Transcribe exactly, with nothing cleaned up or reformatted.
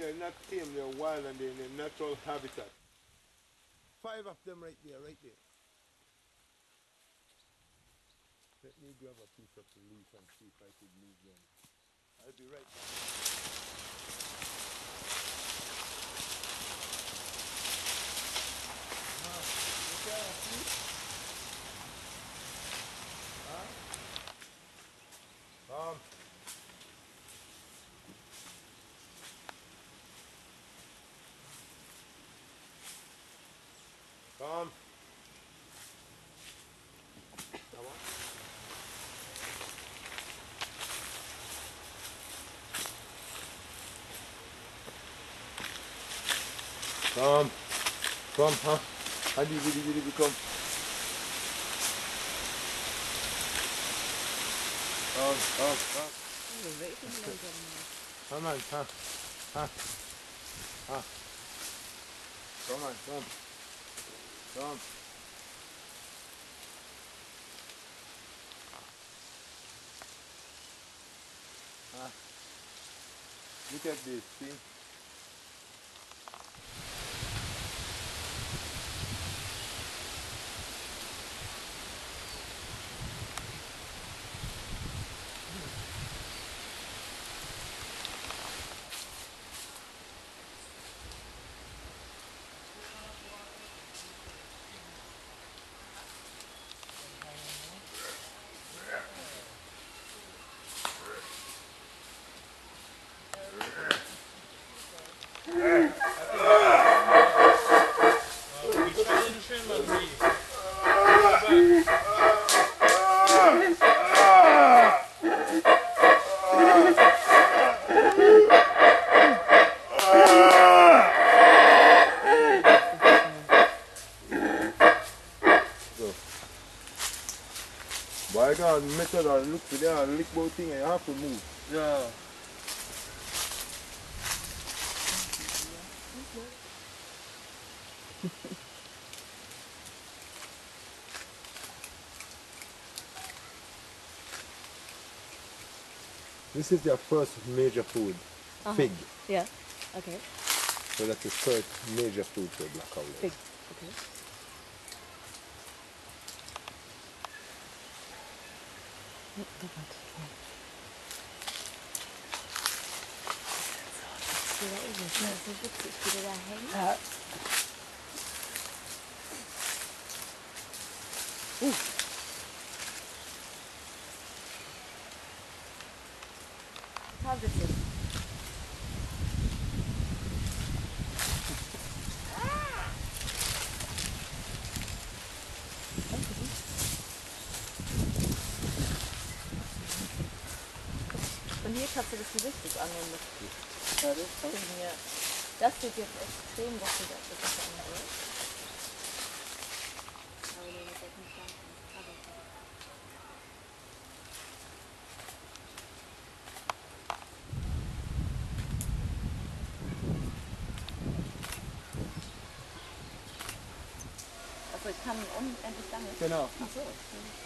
they're not tame, they're wild and they're in their natural habitat. Five of them right there, right there. Let me grab a piece of the leaf and see if I could move them. I'll be right back. Ah, look at that, see? Huh? Come. Come. Come on. Come. Come, huh? Hadi, hadi, hadi, hadi, come. Come, come, come. Come on, huh? Huh? Huh? Come on, come. Come. Huh? Look at this, see? Boy, I got a method and look for there and lick both thing and you have to move. Yeah. This is their first major food, uh-huh. Fig. Yeah, okay. So that's the first major food for black owl. Fig, okay. So witzig, wie der da hängt. Ja. Uh. Total witzig. Und hier kannst du das Gesicht annehmen. Ja, das ist hier. Das sieht jetzt extrem wuchtig aus, das ist ja nicht. Aber nee, das ist nicht ganz. Also ich kann unendlich lange. Genau. Ach so.